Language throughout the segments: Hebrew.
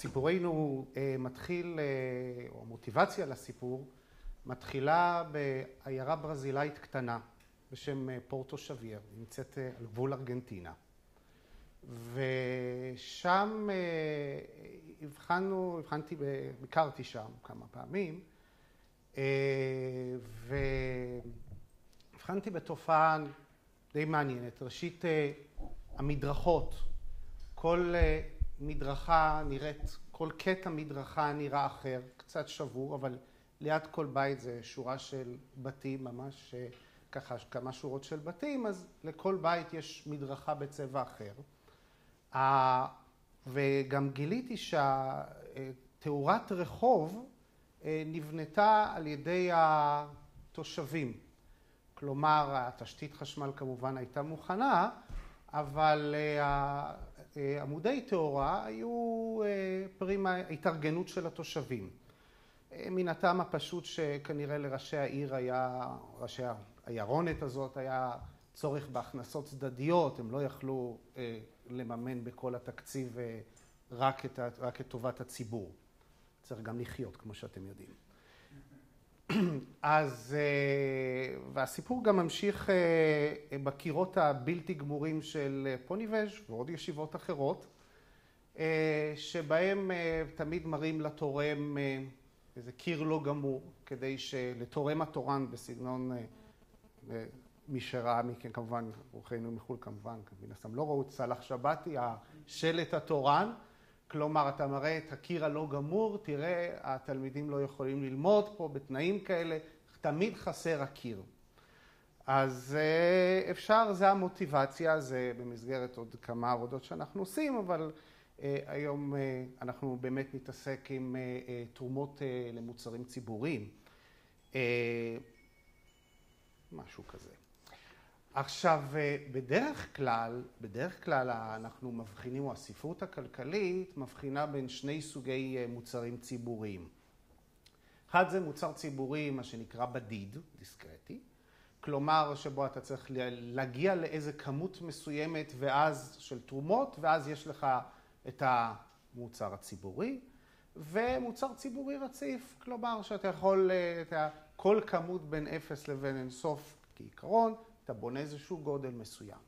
סיפורנו מתחיל, או המוטיבציה לסיפור, מתחילה בעיירה ברזילאית קטנה בשם פורטו שוויר, נמצאת על גבול ארגנטינה. ושם ביקרתי שם כמה פעמים, והבחנתי בתופעה די מעניינת. ראשית, המדרכות, כל מדרכה נראית, כל קטע מדרכה נראה אחר, קצת שבור, אבל ליד כל בית זה שורה של בתים, ממש ככה כמה שורות של בתים, אז לכל בית יש מדרכה בצבע אחר. וגם גיליתי שהתאורת רחוב נבנתה על ידי התושבים. כלומר, התשתית חשמל כמובן הייתה מוכנה, אבל עמודי תאורה היו פרי ההתארגנות של התושבים. מן הטעם הפשוט שכנראה לראשי העיר ראשי העיירונת הזאת היה צורך בהכנסות צדדיות, הם לא יכלו לממן בכל התקציב רק את טובת הציבור. צריך גם לחיות, כמו שאתם יודעים. והסיפור גם ממשיך בקירות הבלתי גמורים של פוניבז' ועוד ישיבות אחרות, שבהם תמיד מראים לתורם איזה קיר לא גמור, כדי שלתורם התורן בסגנון, מי שראה מכן כמובן, אורחינו מחול כמובן, מן הסתם לא ראו את סלאח שבתי, השלט התורן, כלומר, אתה מראה את הקיר הלא גמור, תראה, התלמידים לא יכולים ללמוד פה בתנאים כאלה, תמיד חסר הקיר. אז אפשר, זה המוטיבציה, זה במסגרת עוד כמה עבודות שאנחנו עושים, אבל היום אנחנו באמת נתעסק עם תרומות למוצרים ציבוריים. משהו כזה. עכשיו, בדרך כלל אנחנו מבחינים, או הספרות הכלכלית מבחינה בין שני סוגי מוצרים ציבוריים. אחד זה מוצר ציבורי, מה שנקרא בדיד, דיסקרטי, כלומר שבו אתה צריך להגיע לאיזה כמות מסוימת ואז של תרומות, ואז יש לך את המוצר הציבורי, ומוצר ציבורי רציף, כלומר שאתה יכול, כל כמות בין 0 לבין אינסוף כעיקרון, אתה בונה איזשהו גודל מסוים.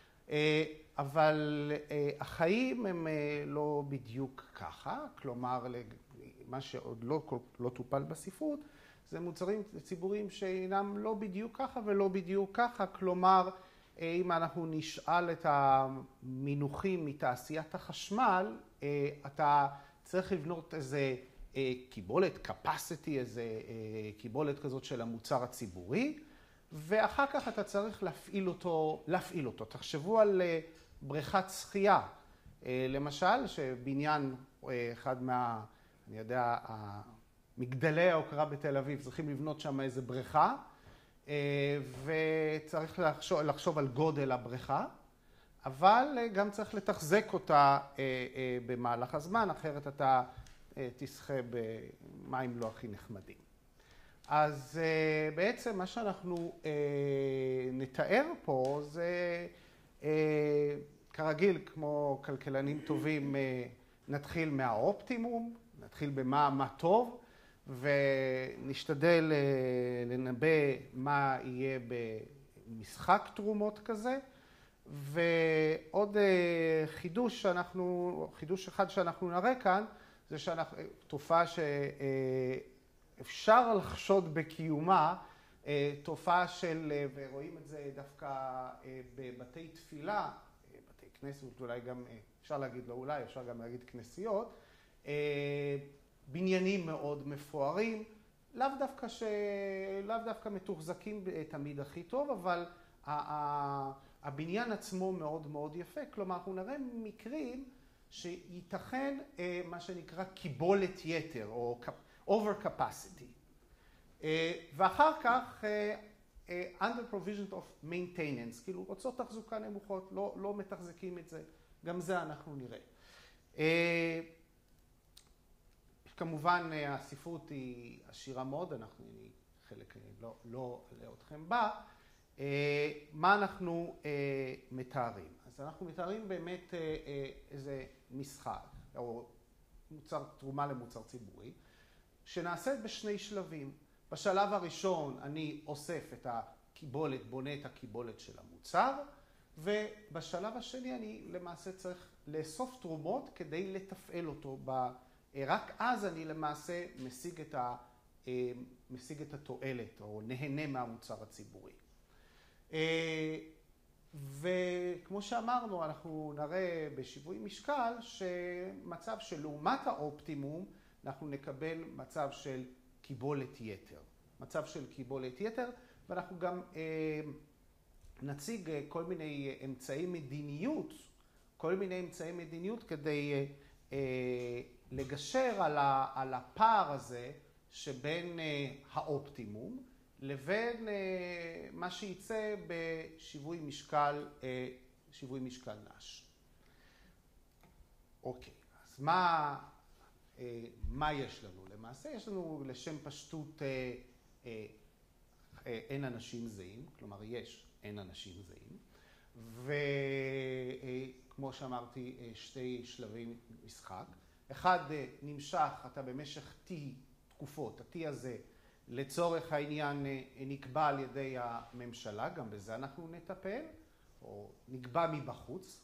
אבל החיים הם לא בדיוק ככה, כלומר, מה שעוד לא טופל בספרות, זה מוצרים ציבוריים שאינם לא בדיוק ככה ולא בדיוק ככה, כלומר, אם אנחנו נשאל את המינוחים מתעשיית החשמל, אתה צריך לבנות איזה קיבולת, capacity, איזה קיבולת כזאת של המוצר הציבורי, ואחר כך אתה צריך להפעיל אותו. תחשבו על בריכת שחייה. למשל, שבניין אחד אני יודע, מגדלי ההוקרה בתל אביב, צריכים לבנות שם איזה בריכה, וצריך לחשוב על גודל הבריכה, אבל גם צריך לתחזק אותה במהלך הזמן, אחרת אתה תשחה במים לא הכי נחמדים. אז בעצם מה שאנחנו נתאר פה זה, כרגיל, כמו כלכלנים טובים, נתחיל מהאופטימום, נתחיל במה טוב, ונשתדל לנבא מה יהיה במשחק תרומות כזה. ועוד חידוש אחד שאנחנו נראה כאן, זה תופעה שאפשר לחשוד בקיומה, תופעה של, ורואים את זה דווקא בבתי תפילה, בתי כנסת, אולי גם, אפשר להגיד לא אולי, אפשר גם להגיד כנסיות, בניינים מאוד מפוארים, לאו דווקא מתוחזקים תמיד הכי טוב, אבל הבניין עצמו מאוד מאוד יפה. כלומר, אנחנו נראה מקרים שייתכן מה שנקרא קיבולת יתר, או over capacity. ואחר כך, under provision of maintenance, כאילו הוצאות תחזוקה נמוכות, לא מתחזקים את זה. גם זה אנחנו נראה. כמובן, הספרות היא עשירה מאוד, חלק לא אלאה אתכם בה. מה אנחנו מתארים? אז אנחנו מתארים באמת איזה משחק, או תרומה למוצר ציבורי, שנעשית בשני שלבים. בשלב הראשון אני אוסף את הקיבולת, בונה את הקיבולת של המוצר, ובשלב השני אני למעשה צריך לאסוף תרומות כדי לתפעל אותו. רק אז אני למעשה משיג את התועלת או נהנה מהמוצר הציבורי. וכמו שאמרנו, אנחנו נראה בשיווי משקל שמצב שלעומת האופטימום אנחנו נקבל מצב של קיבולת יתר. מצב של קיבולת יתר, ואנחנו גם נציג כל מיני אמצעי מדיניות כדי לגשר על הפער הזה שבין האופטימום לבין מה שייצא בשיווי משקל נש. אוקיי, אז מה יש לנו? למעשה יש לנו לשם פשטות אין אנשים זהים, כלומר אין אנשים זהים, וכמו שאמרתי, שתי שלבי משחק. אחד נמשך, אתה במשך T תקופות, ה-T הזה לצורך העניין נקבע על ידי הממשלה, גם בזה אנחנו נטפל, או נקבע מבחוץ,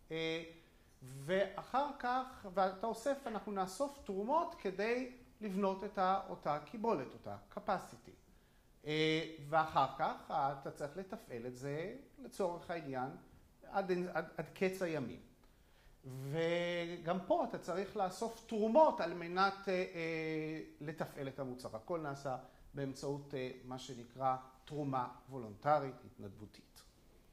ואחר כך, ואתה אוסף, אנחנו נאסוף תרומות כדי לבנות את אותה קיבולת, אותה capacity. ואחר כך אתה צריך לתפעל את זה לצורך העניין עד קץ הימים. וגם פה אתה צריך לאסוף תרומות על מנת לתפעל את המוצר. הכל נעשה באמצעות מה שנקרא תרומה וולונטרית, התנדבותית.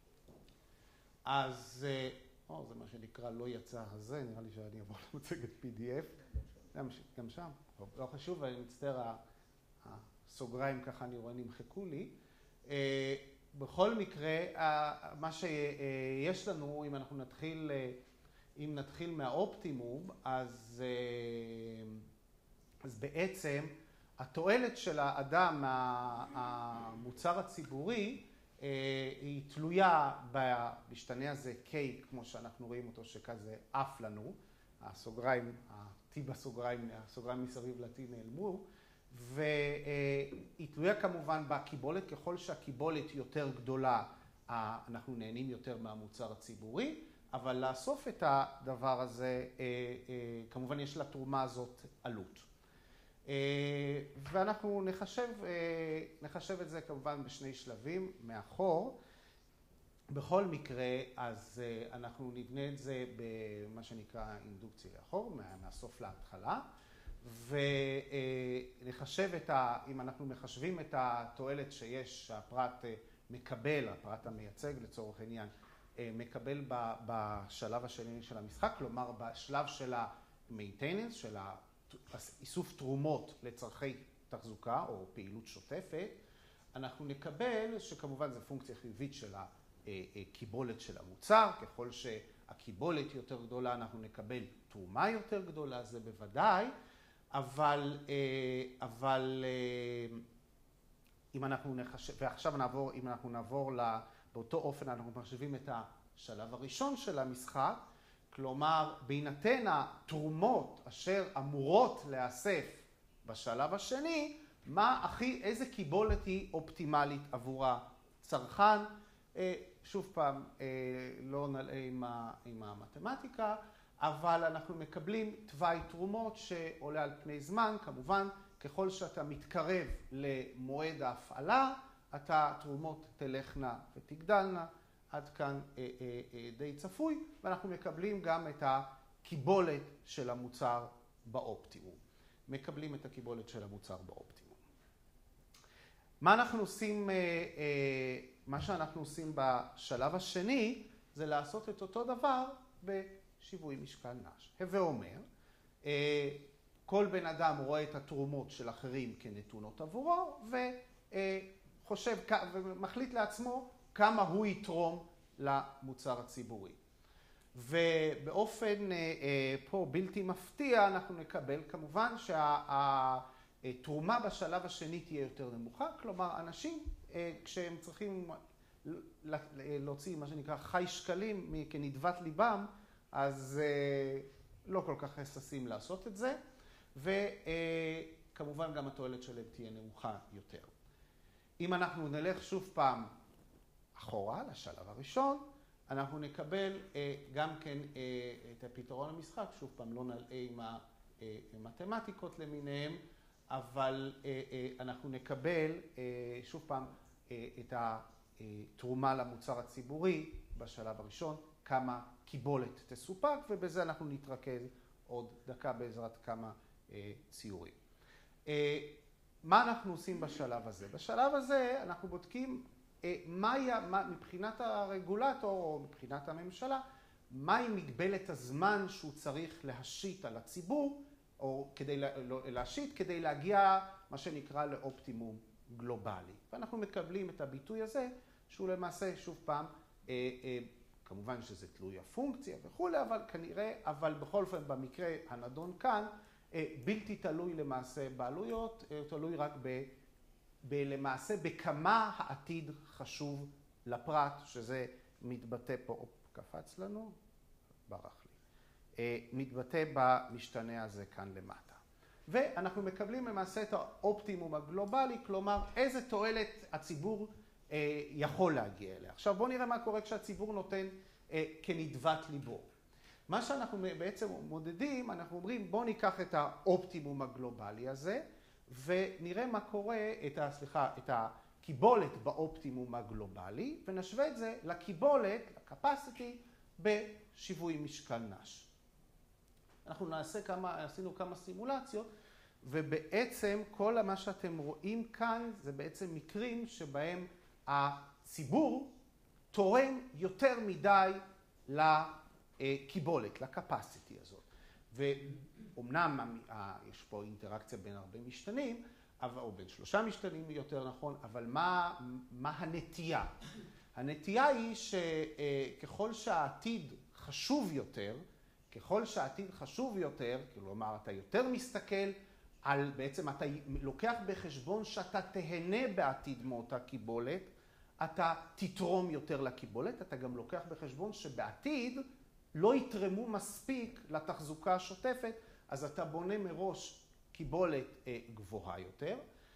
אז זה מה שנקרא לא יצא הזה, נראה לי שאני אעבור למצגת PDF. גם שם, לא חשוב, אני מצטער, הסוגריים ככה אני רואה נמחקו לי. בכל מקרה, מה שיש לנו, אם נתחיל מהאופטימום, אז בעצם התועלת של האדם מהמוצר הציבורי היא תלויה במשתנה הזה K, כמו שאנחנו רואים אותו, שכזה עף לנו, הסוגריים, ה-T בסוגריים, הסוגריים מסביב ל-T נעלמו, והיא תלויה כמובן בקיבולת. ככל שהקיבולת יותר גדולה, אנחנו נהנים יותר מהמוצר הציבורי, אבל לאסוף את הדבר הזה, כמובן יש לתרומה הזאת עלות. ואנחנו נחשב את זה כמובן בשני שלבים מאחור. בכל מקרה, אז אנחנו נבנה את זה במה שנקרא אינדוקציה לאחור, מהסוף להתחלה, ונחשב אם אנחנו מחשבים את התועלת שהפרט מקבל, הפרט המייצג לצורך העניין, מקבל בשלב השני של המשחק, כלומר בשלב של ה-maintenance, של איסוף תרומות לצרכי תחזוקה או פעילות שוטפת, אנחנו נקבל, שכמובן זו פונקציה חיובית של הקיבולת של המוצר, ככל שהקיבולת יותר גדולה אנחנו נקבל תרומה יותר גדולה, זה בוודאי, אבל אם אנחנו נחשב, ועכשיו אם אנחנו נעבור באותו אופן, אנחנו מחשבים את השלב הראשון של המשחק, כלומר, בהינתן התרומות אשר אמורות להיאסף בשלב השני, איזה קיבולת היא אופטימלית עבור הצרכן. שוב פעם, לא נלאה עם המתמטיקה, אבל אנחנו מקבלים תוואי תרומות שעולה על פני זמן. כמובן, ככל שאתה מתקרב למועד ההפעלה, התרומות תלכנה ותגדלנה. עד כאן די צפוי, ואנחנו מקבלים גם את הקיבולת של המוצר באופטימום. מה שאנחנו עושים בשלב השני, זה לעשות את אותו דבר בשיווי משקל נש. הווה אומר, כל בן אדם רואה את התרומות של אחרים כנתונות עבורו, וחושב ומחליט לעצמו כמה הוא יתרום למוצר הציבורי. ובאופן פה בלתי מפתיע אנחנו נקבל כמובן שהתרומה בשלב השני תהיה יותר נמוכה, כלומר אנשים כשהם צריכים להוציא מה שנקרא חי שקלים כנדבת ליבם, אז לא כל כך חססים לעשות את זה, וכמובן גם התועלת שלהם תהיה נמוכה יותר. אם אנחנו נלך שוב פעם אחורה, לשלב הראשון, אנחנו נקבל גם כן את הפתרון המשחק, שוב פעם לא נלאה עם המתמטיקות למיניהם, אבל אנחנו נקבל שוב פעם את התרומה למוצר הציבורי בשלב הראשון, כמה קיבולת תסופק, ובזה אנחנו נתרכז עוד דקה בעזרת כמה ציורים. מה אנחנו עושים בשלב הזה? בשלב הזה אנחנו בודקים מבחינת הרגולטור או מבחינת הממשלה, מהי מגבלת הזמן שהוא צריך להשית על הציבור, או להשית כדי להגיע מה שנקרא לאופטימום גלובלי. ואנחנו מקבלים את הביטוי הזה, שהוא למעשה שוב פעם, כמובן שזה תלוי הפונקציה וכו', אבל בכל אופן במקרה הנדון כאן, בלתי תלוי למעשה בעלויות, תלוי רק למעשה בכמה העתיד חשוב לפרט, שזה מתבטא פה, קפץ לנו, ברח לי, מתבטא במשתנה הזה כאן למטה. ואנחנו מקבלים למעשה את האופטימום הגלובלי, כלומר איזה תועלת הציבור יכול להגיע אליה. עכשיו בואו נראה מה קורה כשהציבור נותן כנדבת ליבו. מה שאנחנו בעצם מודדים, אנחנו אומרים בואו ניקח את האופטימום הגלובלי הזה, ונראה מה קורה, את הקיבולת באופטימום הגלובלי, ונשווה את זה לקיבולת, ל-capacity, בשיווי משקל נש. אנחנו עשינו כמה סימולציות, ובעצם כל מה שאתם רואים כאן, זה בעצם מקרים שבהם הציבור תורם יותר מדי לקיבולת, ל-capacity הזאת. ואומנם יש פה אינטראקציה בין הרבה משתנים, או בין 3 משתנים יותר נכון, אבל מה הנטייה? הנטייה היא שככל שהעתיד חשוב יותר, כלומר אתה יותר מסתכל על, בעצם אתה לוקח בחשבון שאתה תהנה בעתיד מאותה קיבולת, אתה תתרום יותר לקיבולת, אתה גם לוקח בחשבון שבעתיד לא יתרמו מספיק לתחזוקה השוטפת, אז אתה בונה מראש קיבולת גבוהה יותר.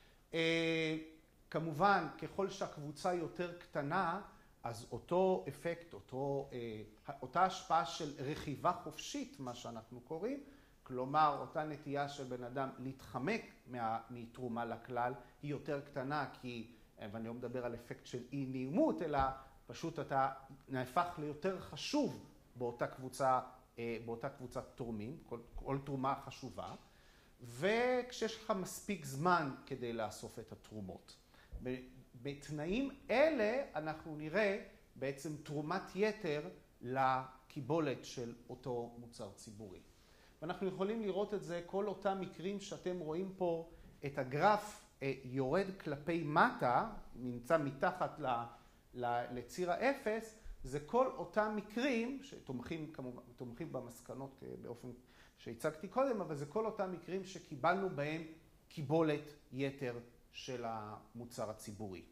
כמובן, ככל שהקבוצה יותר קטנה, אז אותו אפקט, אותה השפעה של רכיבה חופשית, מה שאנחנו קוראים, כלומר, אותה נטייה של בן אדם להתחמק מתרומה לכלל, היא יותר קטנה, ואני לא מדבר על אפקט של אי נעימות, אלא פשוט אתה נהפך ליותר חשוב באותה קבוצת תורמים, כל תרומה חשובה, וכשיש לך מספיק זמן כדי לאסוף את התרומות. בתנאים אלה אנחנו נראה בעצם תרומת יתר לקיבולת של אותו מוצר ציבורי. ואנחנו יכולים לראות את זה, כל אותם מקרים שאתם רואים פה, את הגרף יורד כלפי מטה, נמצא מתחת לציר האפס, זה כל אותם מקרים שתומכים במסקנות באופן שהצגתי קודם, אבל זה כל אותם מקרים שקיבלנו בהם קיבולת יתר של המוצר הציבורי.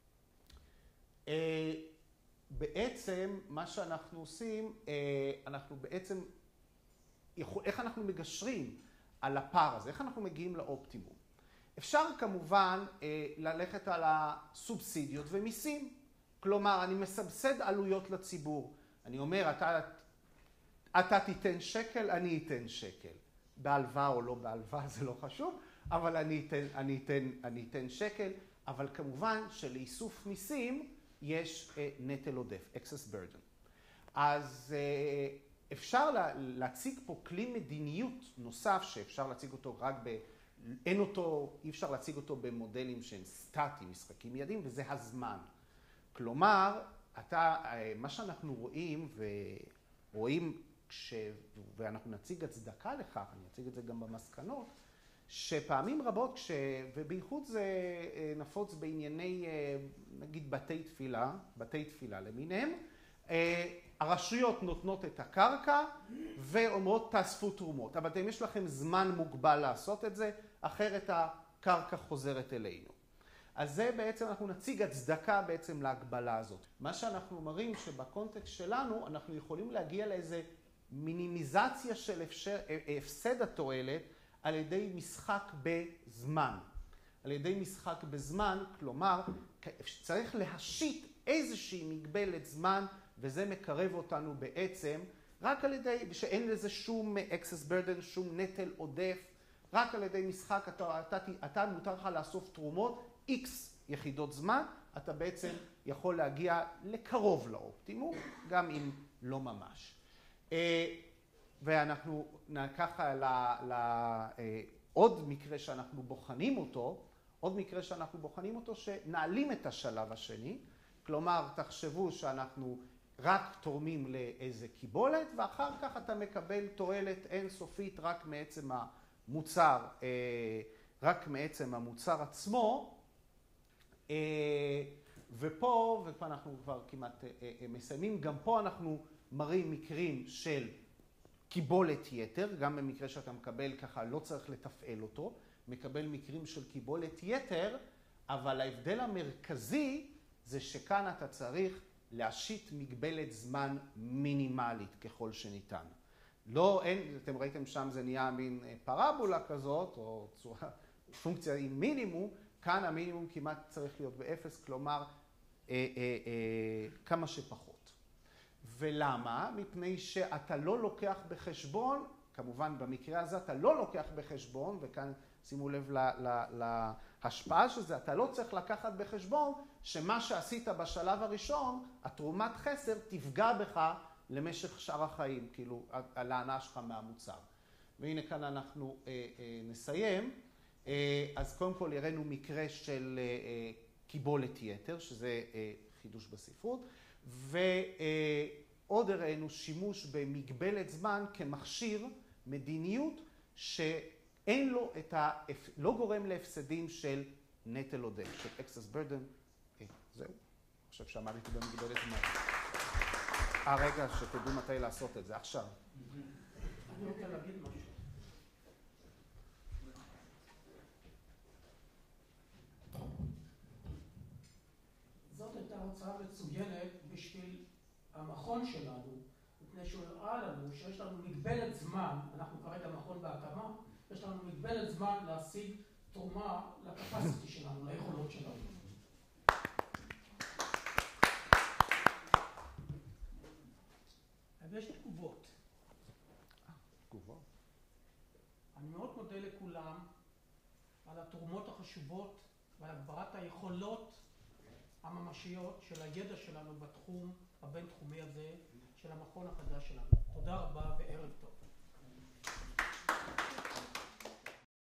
בעצם מה שאנחנו עושים, אנחנו בעצם, איך אנחנו מגשרים על הפער הזה, איך אנחנו מגיעים לאופטימום. אפשר כמובן ללכת על הסובסידיות ומיסים. כלומר, אני מסבסד עלויות לציבור. אני אומר, אתה תיתן שקל, אני אתן שקל. בהלוואה או לא בהלוואה, זה לא חשוב, אבל אני אתן שקל. אבל כמובן שלאיסוף מיסים יש נטל עודף, excess burden. אז אפשר להציג פה כלי מדיניות נוסף שאפשר להציג אותו רק אי אפשר להציג אותו במודלים שהם סטטיים, משחקים מיידיים, וזה הזמן. כלומר, מה שאנחנו רואים, ואנחנו נציג הצדקה לכך, אני אציג את זה גם במסקנות, שפעמים רבות, ובייחוד זה נפוץ בענייני, נגיד, בתי תפילה למיניהם, הרשויות נותנות את הקרקע ואומרות תאספו תרומות, אבל אם יש לכם זמן מוגבל לעשות את זה, אחרת הקרקע חוזרת אלינו. אז זה בעצם, אנחנו נציג הצדקה בעצם להגבלה הזאת. מה שאנחנו מראים שבקונטקסט שלנו, אנחנו יכולים להגיע לאיזה מינימיזציה של הפסד התועלת על ידי משחק בזמן. על ידי משחק בזמן, כלומר, צריך להשית איזושהי מגבלת זמן, וזה מקרב אותנו בעצם, רק על ידי, שאין לזה שום excess burden, שום נטל עודף, רק על ידי משחק, אתה מותר לך לאסוף תרומות, X יחידות זמן, אתה בעצם יכול להגיע לקרוב לאופטימום, גם אם לא ממש. ואנחנו ניקח לעוד מקרה שאנחנו בוחנים אותו, שנעלים את השלב השני, כלומר, תחשבו שאנחנו רק תורמים לאיזה קיבולת, ואחר כך אתה מקבל תועלת אינסופית רק מעצם המוצר עצמו, ופה אנחנו כבר כמעט מסיימים, גם פה אנחנו מראים מקרים של קיבולת יתר, גם במקרה שאתה מקבל ככה לא צריך לתפעל אותו, מקבל מקרים של קיבולת יתר, אבל ההבדל המרכזי זה שכאן אתה צריך להשית מגבלת זמן מינימלית ככל שניתן. לא, אתם ראיתם שם זה נהיה מין פרבולה כזאת, או פונקציה עם מינימום, כאן המינימום כמעט צריך להיות באפס, כלומר כמה שפחות. ולמה? מפני שאתה לא לוקח בחשבון, כמובן במקרה הזה אתה לא לוקח בחשבון, וכאן שימו לב להשפעה של זה, אתה לא צריך לקחת בחשבון שמה שעשית בשלב הראשון, התרומת חסר תפגע בך למשך שאר החיים, כאילו על ההנאה שלך מהמוצר. והנה כאן אנחנו נסיים. אז קודם כל הראינו מקרה של קיבולת יתר, שזה חידוש בספרות, ועוד הראינו שימוש במגבלת זמן כמכשיר מדיניות שאין לו לא גורם להפסדים של נטל עודף, של excess burden. זהו, אני חושב שאמרתי במגבלת זמן. רגע, שתדעו מתי לעשות את זה, עכשיו. אני רוצה להגיד משהו. זאת הייתה הרצאה מצוינת בשביל המכון שלנו, מפני שהוא הראה לנו שיש לנו מגבלת זמן, אנחנו כרגע מכון בהקמה, יש לנו מגבלת זמן להשיג תרומה לקפסיטי שלנו, ליכולות שלנו. ויש תגובות. תגובות. אני מאוד מודה לכולם על התרומות החשובות ועל הגברת היכולות הממשיות של הידע שלנו בתחום הבינתחומי הזה של המכון החדש שלנו. תודה רבה וערב